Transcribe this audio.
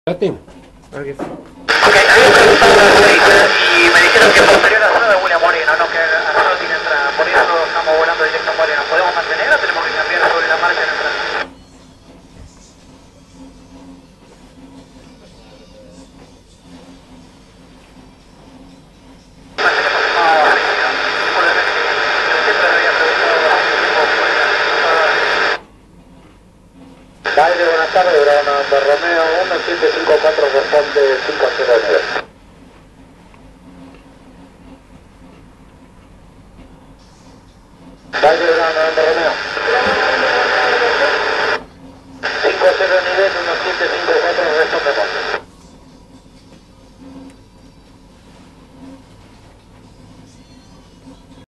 Date. Ok, había preguntado a la señorita y me dijeron que posterior a zona de William Moreno, no que Arroyo tiene entrada, por eso estamos volando directo a Moreno. ¿Podemos mantener o tenemos que cambiar sobre la marcha en entrada? Baile, buenas tardes, Bravo de Romeo 1754 responde 509. Baile, Bravo de Romeo 50 nivel